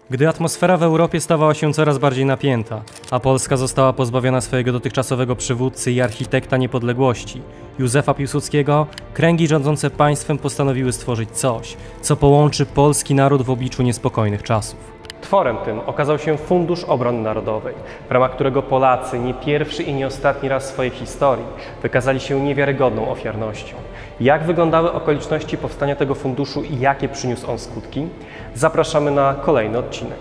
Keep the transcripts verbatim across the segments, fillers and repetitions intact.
Gdy atmosfera w Europie stawała się coraz bardziej napięta, a Polska została pozbawiona swojego dotychczasowego przywódcy i architekta niepodległości, Józefa Piłsudskiego, kręgi rządzące państwem postanowiły stworzyć coś, co połączy polski naród w obliczu niespokojnych czasów. Tworem tym okazał się Fundusz Obrony Narodowej, w ramach którego Polacy nie pierwszy i nie ostatni raz w swojej historii wykazali się niewiarygodną ofiarnością. Jak wyglądały okoliczności powstania tego funduszu i jakie przyniósł on skutki? Zapraszamy na kolejny odcinek.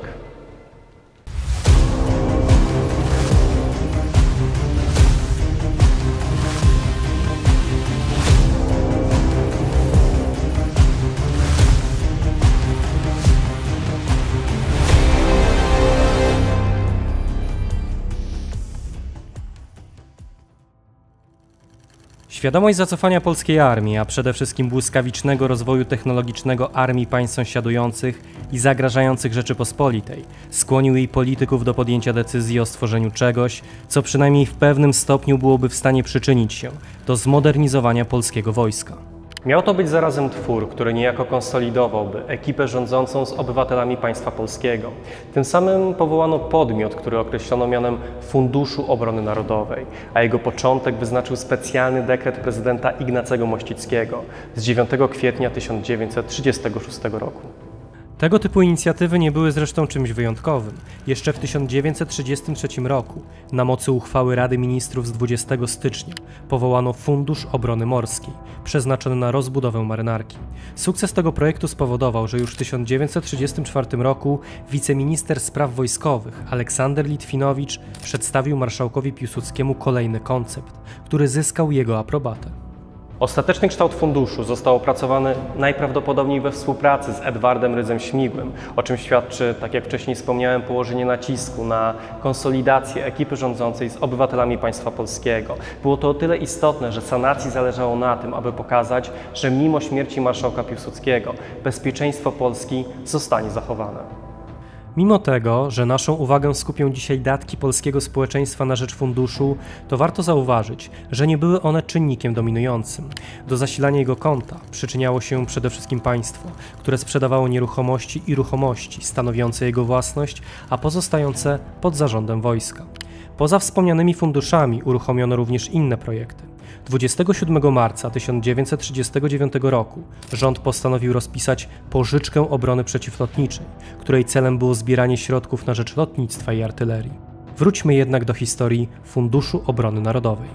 Świadomość zacofania polskiej armii, a przede wszystkim błyskawicznego rozwoju technologicznego armii państw sąsiadujących i zagrażających Rzeczypospolitej, skłonił jej polityków do podjęcia decyzji o stworzeniu czegoś, co przynajmniej w pewnym stopniu byłoby w stanie przyczynić się do zmodernizowania polskiego wojska. Miał to być zarazem twór, który niejako konsolidowałby ekipę rządzącą z obywatelami państwa polskiego. Tym samym powołano podmiot, który określono mianem Funduszu Obrony Narodowej, a jego początek wyznaczył specjalny dekret prezydenta Ignacego Mościckiego z dziewiątego kwietnia tysiąc dziewięćset trzydziestego szóstego roku. Tego typu inicjatywy nie były zresztą czymś wyjątkowym. Jeszcze w tysiąc dziewięćset trzydziestym trzecim roku, na mocy uchwały Rady Ministrów z dwudziestego stycznia, powołano Fundusz Obrony Morskiej, przeznaczony na rozbudowę marynarki. Sukces tego projektu spowodował, że już w tysiąc dziewięćset trzydziestym czwartym roku wiceminister spraw wojskowych Aleksander Litwinowicz przedstawił marszałkowi Piłsudskiemu kolejny koncept, który zyskał jego aprobatę. Ostateczny kształt funduszu został opracowany najprawdopodobniej we współpracy z Edwardem Rydzem-Śmigłym, o czym świadczy, tak jak wcześniej wspomniałem, położenie nacisku na konsolidację ekipy rządzącej z obywatelami państwa polskiego. Było to o tyle istotne, że sanacji zależało na tym, aby pokazać, że mimo śmierci marszałka Piłsudskiego bezpieczeństwo Polski zostanie zachowane. Mimo tego, że naszą uwagę skupią dzisiaj datki polskiego społeczeństwa na rzecz funduszu, to warto zauważyć, że nie były one czynnikiem dominującym. Do zasilania jego konta przyczyniało się przede wszystkim państwo, które sprzedawało nieruchomości i ruchomości stanowiące jego własność, a pozostające pod zarządem wojska. Poza wspomnianymi funduszami uruchomiono również inne projekty. dwudziestego siódmego marca tysiąc dziewięćset trzydziestego dziewiątego roku rząd postanowił rozpisać pożyczkę obrony przeciwlotniczej, której celem było zbieranie środków na rzecz lotnictwa i artylerii. Wróćmy jednak do historii Funduszu Obrony Narodowej.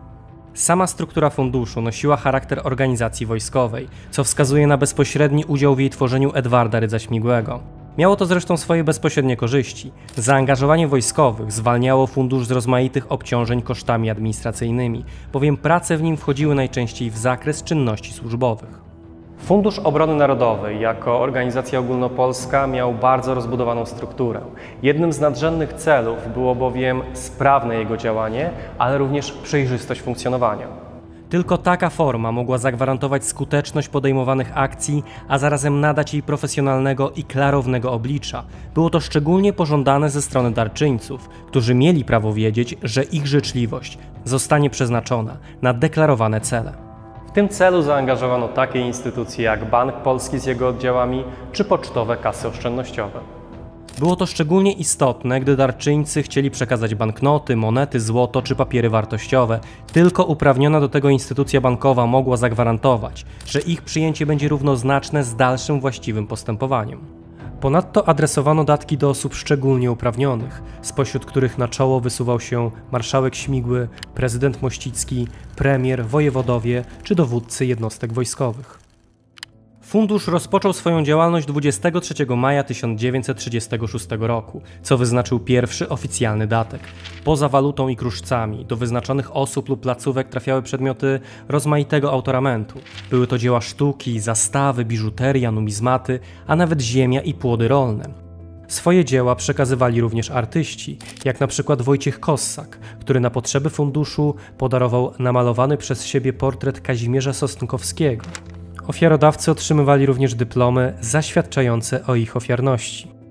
Sama struktura funduszu nosiła charakter organizacji wojskowej, co wskazuje na bezpośredni udział w jej tworzeniu Edwarda Rydza-Śmigłego. Miało to zresztą swoje bezpośrednie korzyści. Zaangażowanie wojskowych zwalniało fundusz z rozmaitych obciążeń kosztami administracyjnymi, bowiem prace w nim wchodziły najczęściej w zakres czynności służbowych. Fundusz Obrony Narodowej jako organizacja ogólnopolska miał bardzo rozbudowaną strukturę. Jednym z nadrzędnych celów było bowiem sprawne jego działanie, ale również przejrzystość funkcjonowania. Tylko taka forma mogła zagwarantować skuteczność podejmowanych akcji, a zarazem nadać jej profesjonalnego i klarownego oblicza. Było to szczególnie pożądane ze strony darczyńców, którzy mieli prawo wiedzieć, że ich życzliwość zostanie przeznaczona na deklarowane cele. W tym celu zaangażowano takie instytucje jak Bank Polski z jego oddziałami czy pocztowe kasy oszczędnościowe. Było to szczególnie istotne, gdy darczyńcy chcieli przekazać banknoty, monety, złoto czy papiery wartościowe. Tylko uprawniona do tego instytucja bankowa mogła zagwarantować, że ich przyjęcie będzie równoznaczne z dalszym właściwym postępowaniem. Ponadto adresowano datki do osób szczególnie uprawnionych, spośród których na czoło wysuwał się marszałek Śmigły, prezydent Mościcki, premier, wojewodowie czy dowódcy jednostek wojskowych. Fundusz rozpoczął swoją działalność dwudziestego trzeciego maja tysiąc dziewięćset trzydziestego szóstego roku, co wyznaczył pierwszy oficjalny datek. Poza walutą i kruszcami do wyznaczonych osób lub placówek trafiały przedmioty rozmaitego autoramentu. Były to dzieła sztuki, zastawy, biżuteria, numizmaty, a nawet ziemia i płody rolne. Swoje dzieła przekazywali również artyści, jak na przykład Wojciech Kossak, który na potrzeby funduszu podarował namalowany przez siebie portret Kazimierza Sosnkowskiego. Ofiarodawcy otrzymywali również dyplomy zaświadczające o ich ofiarności.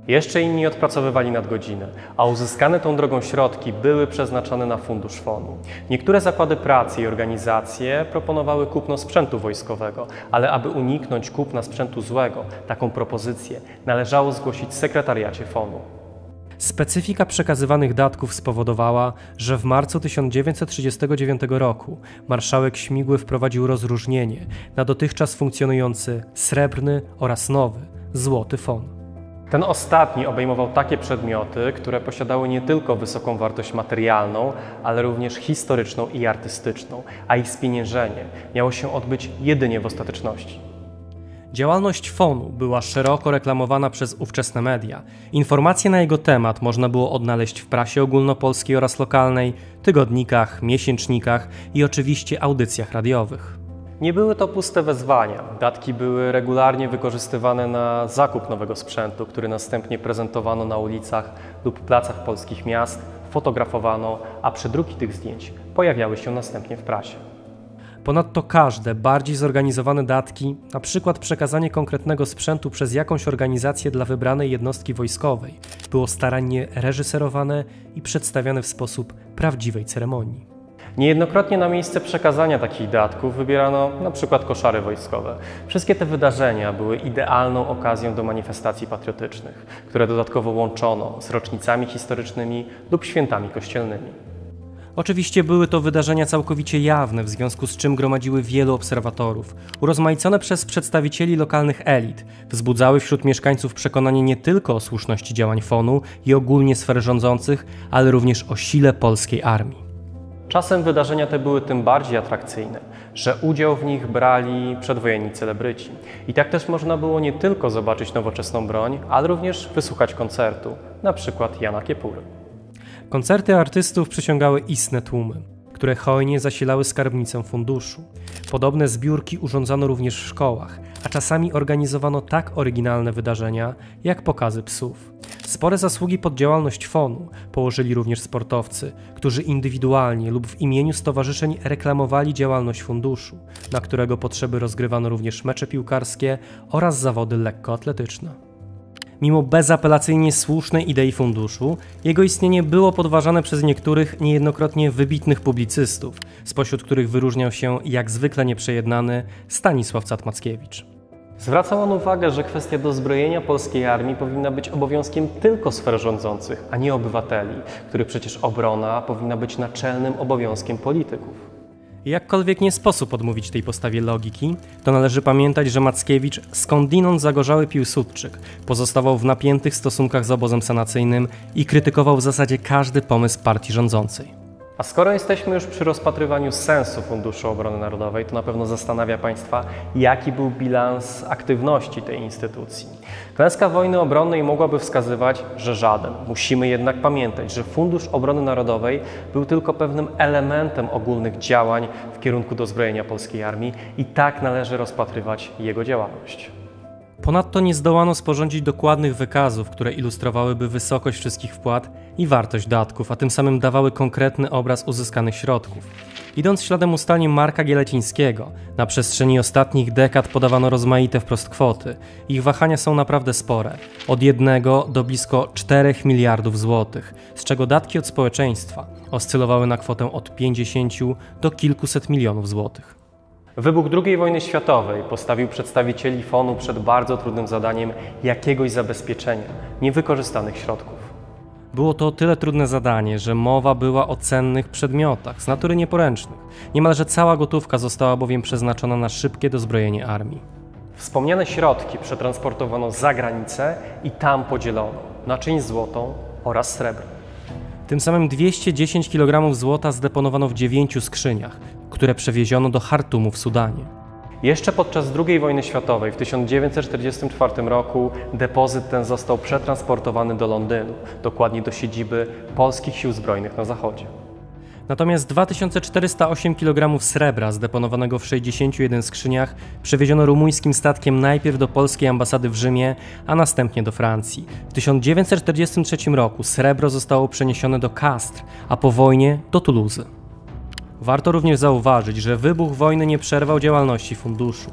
Jeszcze inni odpracowywali nadgodziny, a uzyskane tą drogą środki były przeznaczone na fundusz fonu. Niektóre zakłady pracy i organizacje proponowały kupno sprzętu wojskowego, ale aby uniknąć kupna sprzętu złego, taką propozycję należało zgłosić sekretariacie fonu. Specyfika przekazywanych datków spowodowała, że w marcu tysiąc dziewięćset trzydziestego dziewiątego roku marszałek Śmigły wprowadził rozróżnienie na dotychczas funkcjonujący srebrny oraz nowy, złoty fon. Ten ostatni obejmował takie przedmioty, które posiadały nie tylko wysoką wartość materialną, ale również historyczną i artystyczną, a ich spieniężenie miało się odbyć jedynie w ostateczności. Działalność fonu była szeroko reklamowana przez ówczesne media. Informacje na jego temat można było odnaleźć w prasie ogólnopolskiej oraz lokalnej, tygodnikach, miesięcznikach i oczywiście audycjach radiowych. Nie były to puste wezwania. Datki były regularnie wykorzystywane na zakup nowego sprzętu, który następnie prezentowano na ulicach lub placach polskich miast, fotografowano, a przedruki tych zdjęć pojawiały się następnie w prasie. Ponadto każde bardziej zorganizowane datki, na przykład przekazanie konkretnego sprzętu przez jakąś organizację dla wybranej jednostki wojskowej, było starannie reżyserowane i przedstawiane w sposób prawdziwej ceremonii. Niejednokrotnie na miejsce przekazania takich datków wybierano na przykład koszary wojskowe. Wszystkie te wydarzenia były idealną okazją do manifestacji patriotycznych, które dodatkowo łączono z rocznicami historycznymi lub świętami kościelnymi. Oczywiście były to wydarzenia całkowicie jawne, w związku z czym gromadziły wielu obserwatorów, urozmaicone przez przedstawicieli lokalnych elit, wzbudzały wśród mieszkańców przekonanie nie tylko o słuszności działań fonu i ogólnie sfer rządzących, ale również o sile polskiej armii. Czasem wydarzenia te były tym bardziej atrakcyjne, że udział w nich brali przedwojenni celebryci. I tak też można było nie tylko zobaczyć nowoczesną broń, ale również wysłuchać koncertu, na przykład Jana Kiepury. Koncerty artystów przyciągały istne tłumy, które hojnie zasilały skarbnicę funduszu. Podobne zbiórki urządzano również w szkołach, a czasami organizowano tak oryginalne wydarzenia, jak pokazy psów. Spore zasługi pod działalność fonu położyli również sportowcy, którzy indywidualnie lub w imieniu stowarzyszeń reklamowali działalność funduszu, na którego potrzeby rozgrywano również mecze piłkarskie oraz zawody lekkoatletyczne. Mimo bezapelacyjnie słusznej idei funduszu, jego istnienie było podważane przez niektórych niejednokrotnie wybitnych publicystów, spośród których wyróżniał się jak zwykle nieprzejednany Stanisław Cat-Mackiewicz. Zwracał on uwagę, że kwestia dozbrojenia polskiej armii powinna być obowiązkiem tylko sfer rządzących, a nie obywateli, których przecież obrona powinna być naczelnym obowiązkiem polityków. Jakkolwiek nie sposób odmówić tej postawie logiki, to należy pamiętać, że Mackiewicz, skądinąd zagorzały Piłsudczyk, pozostawał w napiętych stosunkach z obozem sanacyjnym i krytykował w zasadzie każdy pomysł partii rządzącej. A skoro jesteśmy już przy rozpatrywaniu sensu Funduszu Obrony Narodowej, to na pewno zastanawia Państwa, jaki był bilans aktywności tej instytucji. Klęska wojny obronnej mogłaby wskazywać, że żaden. Musimy jednak pamiętać, że Fundusz Obrony Narodowej był tylko pewnym elementem ogólnych działań w kierunku dozbrojenia polskiej armii i tak należy rozpatrywać jego działalność. Ponadto nie zdołano sporządzić dokładnych wykazów, które ilustrowałyby wysokość wszystkich wpłat i wartość datków, a tym samym dawały konkretny obraz uzyskanych środków. Idąc śladem ustaleń Marka Gielecińskiego, na przestrzeni ostatnich dekad podawano rozmaite wprost kwoty. Ich wahania są naprawdę spore, od jednego do blisko czterech miliardów złotych, z czego datki od społeczeństwa oscylowały na kwotę od pięćdziesięciu do kilkuset milionów złotych. Wybuch drugiej wojny światowej postawił przedstawicieli fonu przed bardzo trudnym zadaniem jakiegoś zabezpieczenia niewykorzystanych środków. Było to o tyle trudne zadanie, że mowa była o cennych przedmiotach z natury nieporęcznych. Niemalże cała gotówka została bowiem przeznaczona na szybkie dozbrojenie armii. Wspomniane środki przetransportowano za granicę i tam podzielono na część złotą oraz srebrną. Tym samym dwieście dziesięć kilogramów złota zdeponowano w dziewięciu skrzyniach, które przewieziono do Chartumu w Sudanie. Jeszcze podczas drugiej wojny światowej w tysiąc dziewięćset czterdziestym czwartym roku depozyt ten został przetransportowany do Londynu, dokładnie do siedziby polskich sił zbrojnych na zachodzie. Natomiast dwa tysiące czterysta osiem kilogramów srebra zdeponowanego w sześćdziesięciu jeden skrzyniach przewieziono rumuńskim statkiem najpierw do polskiej ambasady w Rzymie, a następnie do Francji. W tysiąc dziewięćset czterdziestym trzecim roku srebro zostało przeniesione do Castres, a po wojnie do Toulouse. Warto również zauważyć, że wybuch wojny nie przerwał działalności funduszu.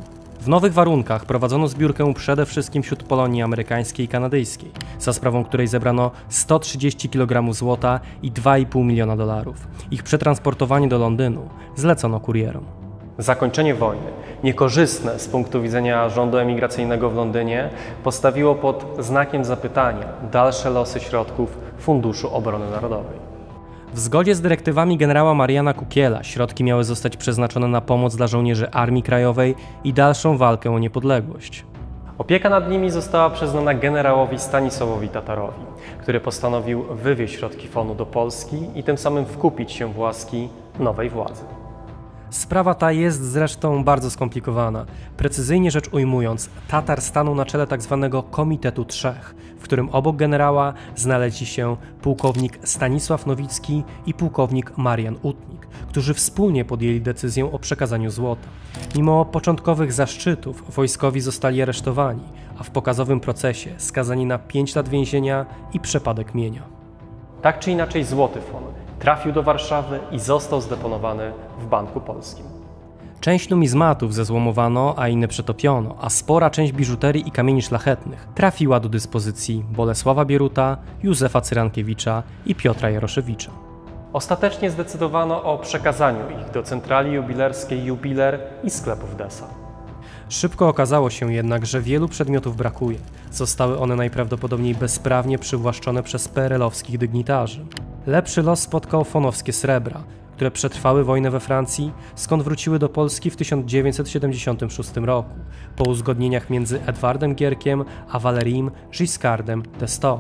W nowych warunkach prowadzono zbiórkę przede wszystkim wśród Polonii amerykańskiej i kanadyjskiej, za sprawą której zebrano sto trzydzieści kilogramów złota i dwa i pół miliona dolarów. Ich przetransportowanie do Londynu zlecono kurierom. Zakończenie wojny, niekorzystne z punktu widzenia rządu emigracyjnego w Londynie, postawiło pod znakiem zapytania dalsze losy środków Funduszu Obrony Narodowej. W zgodzie z dyrektywami generała Mariana Kukiela środki miały zostać przeznaczone na pomoc dla żołnierzy Armii Krajowej i dalszą walkę o niepodległość. Opieka nad nimi została przyznana generałowi Stanisławowi Tatarowi, który postanowił wywieźć środki fonu do Polski i tym samym wkupić się w łaski nowej władzy. Sprawa ta jest zresztą bardzo skomplikowana. Precyzyjnie rzecz ujmując, Tatar stanął na czele tzw. Komitetu Trzech, w którym obok generała znaleźli się pułkownik Stanisław Nowicki i pułkownik Marian Utnik, którzy wspólnie podjęli decyzję o przekazaniu złota. Mimo początkowych zaszczytów wojskowi zostali aresztowani, a w pokazowym procesie skazani na pięć lat więzienia i przepadek mienia. Tak czy inaczej złoty fon trafił do Warszawy i został zdeponowany w Banku Polskim. Część numizmatów zezłomowano, a inne przetopiono, a spora część biżuterii i kamieni szlachetnych trafiła do dyspozycji Bolesława Bieruta, Józefa Cyrankiewicza i Piotra Jaroszewicza. Ostatecznie zdecydowano o przekazaniu ich do centrali jubilerskiej Jubiler i sklepów Desa. Szybko okazało się jednak, że wielu przedmiotów brakuje. Zostały one najprawdopodobniej bezprawnie przywłaszczone przez P R L-owskich dygnitarzy. Lepszy los spotkał fonowskie srebra, które przetrwały wojnę we Francji, skąd wróciły do Polski w tysiąc dziewięćset siedemdziesiątym szóstym roku, po uzgodnieniach między Edwardem Gierkiem a Valeriem Giscardem d'Estaing.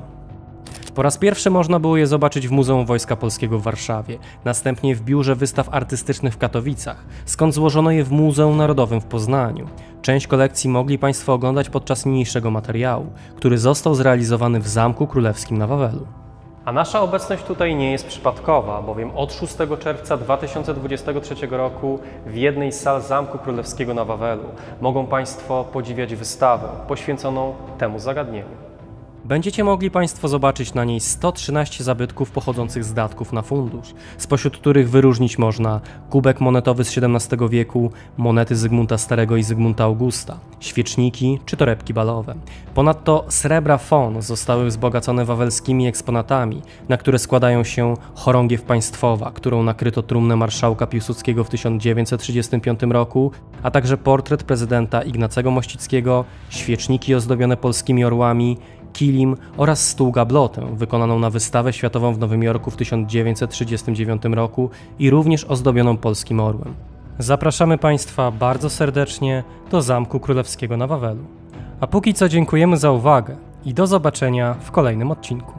Po raz pierwszy można było je zobaczyć w Muzeum Wojska Polskiego w Warszawie, następnie w Biurze Wystaw Artystycznych w Katowicach, skąd złożono je w Muzeum Narodowym w Poznaniu. Część kolekcji mogli Państwo oglądać podczas niniejszego materiału, który został zrealizowany w Zamku Królewskim na Wawelu. A nasza obecność tutaj nie jest przypadkowa, bowiem od szóstego czerwca dwa tysiące dwudziestego trzeciego roku w jednej z sal Zamku Królewskiego na Wawelu mogą Państwo podziwiać wystawę poświęconą temu zagadnieniu. Będziecie mogli Państwo zobaczyć na niej sto trzynaście zabytków pochodzących z datków na fundusz, spośród których wyróżnić można kubek monetowy z siedemnastego wieku, monety Zygmunta Starego i Zygmunta Augusta, świeczniki czy torebki balowe. Ponadto srebra fon zostały wzbogacone wawelskimi eksponatami, na które składają się chorągiew państwowa, którą nakryto trumnę marszałka Piłsudskiego w tysiąc dziewięćset trzydziestym piątym roku, a także portret prezydenta Ignacego Mościckiego, świeczniki ozdobione polskimi orłami, kilim oraz stół gablotę wykonaną na wystawę światową w Nowym Jorku w tysiąc dziewięćset trzydziestym dziewiątym roku i również ozdobioną polskim orłem. Zapraszamy Państwa bardzo serdecznie do Zamku Królewskiego na Wawelu. A póki co dziękujemy za uwagę i do zobaczenia w kolejnym odcinku.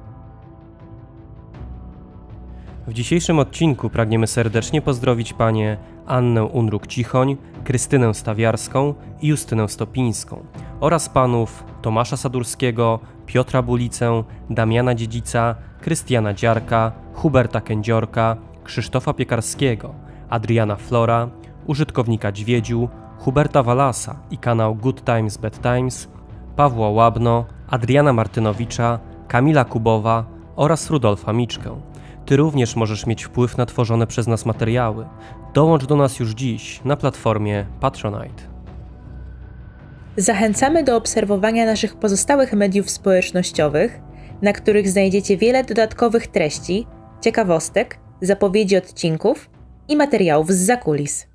W dzisiejszym odcinku pragniemy serdecznie pozdrowić panie Annę Unruk-Cichoń, Krystynę Stawiarską i Justynę Stopińską oraz panów Tomasza Sadurskiego, Piotra Bulicę, Damiana Dziedzica, Krystiana Dziarka, Huberta Kędziorka, Krzysztofa Piekarskiego, Adriana Flora, użytkownika Dźwiedziu, Huberta Walasa i kanał Good Times Bad Times, Pawła Łabno, Adriana Martynowicza, Kamila Kubowa oraz Rudolfa Miczkę. Ty również możesz mieć wpływ na tworzone przez nas materiały. Dołącz do nas już dziś na platformie Patronite. Zachęcamy do obserwowania naszych pozostałych mediów społecznościowych, na których znajdziecie wiele dodatkowych treści, ciekawostek, zapowiedzi odcinków i materiałów z zakulis.